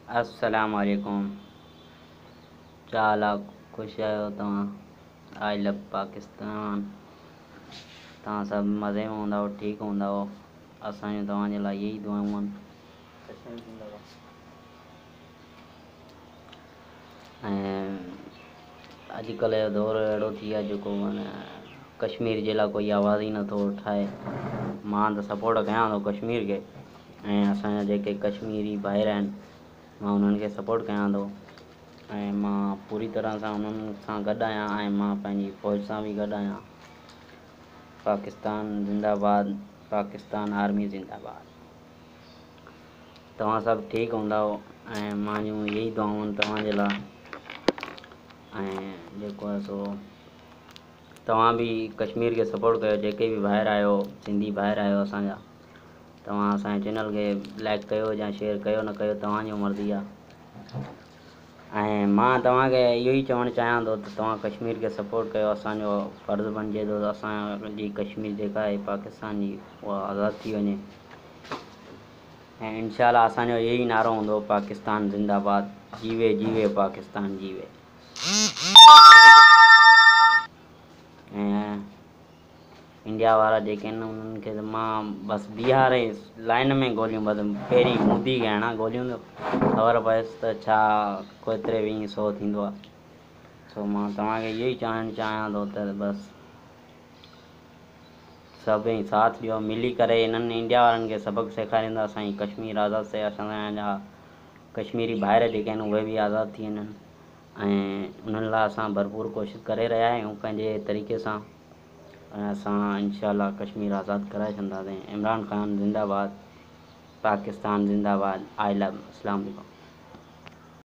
अस्सलाम वालेकुम। चाल खुश आहियो तव्हां? I love Pakistan. तव्हां सभु मज़े में हूंदव, ठीकु हूंदव। असांजूं तव्हांजे लाइ इहे ई दुआऊं आहिनि। ऐं अॼुकल्ह जो दौरु अहिड़ो थी वियो आहे जेको माना कश्मीर जे लाइ कोई आवाज़ ई नथो ठाहे। मां त सपोर्ट कयां थो कश्मीर खे, ऐं असांजा जेके कश्मीरी भाइर आहिनि मां उन्हनि खे सपोर्ट कयां थो, ऐं मां पूरी तरह सां उन्हनि सां गॾु आहियां, ऐं मां पंहिंजी फ़ौज सां बि गॾु आहियां। पाकिस्तान ज़िंदाबाद, पाकिस्तान आर्मी ज़िंदाबाद। तव्हां सभु ठीकु हूंदव, ऐं मुंहिंजूं इहे ई दुआऊं आहिनि तव्हांजे लाइ। ऐं जेको आहे सो तव्हां बि कश्मीर खे सपोर्ट कयो, जेके बि ॿाहिरि आहियो, सिंधी ॿाहिरि आहियो असांजा। तव्हां असांजे चैनल खे लाइक कयो या शेयर कयो न कयो, तव्हांजी मर्ज़ी आहे। ऐं मां तव्हांखे इहो ई चवणु चाहियां थो त तव्हां कश्मीर खे सपोर्ट कयो। असांजो फ़र्ज़ु बणिजे थो त असांजी कश्मीर जेका आहे पाकिस्तान जी, उहा आज़ादु थी वञे। ऐं इंशा अल्लाह असांजो इहो ई नारो हूंदो, पाकिस्तान ज़िंदाबाद, जीवे जीवे पाकिस्तान जीवे। ऐं इंडिया वारा जेके आहिनि उन्हनि खे त मां बसि बीहारे लाइन में गोलियूं पहिरीं मोदी खे हणा गोलियूं त ख़बर पएसि त छा केतिरे वीह सौ थींदो आहे। सो मां तव्हांखे इहो ई चवणु चाहियां थो त बसि सभई साथ ॾियो, मिली करे इन्हनि इंडिया वारनि खे सबक़ु सेखारींदा असांजी कश्मीर आज़ादु थिए, असांजा कश्मीरी भाइर जेके आहिनि उहे बि आज़ादु थी वञनि। ऐं उन्हनि लाइ असां भरपूर कोशिशि करे रहिया आहियूं पंहिंजे तरीक़े सां, ऐं असां इंशा अल्लाह कश्मीर आज़ादु कराए छॾींदासीं। इमरान ख़ान ज़िंदाबाद, पाकिस्तान ज़िंदाबाद। I love. अस्सलाम वालेकुम।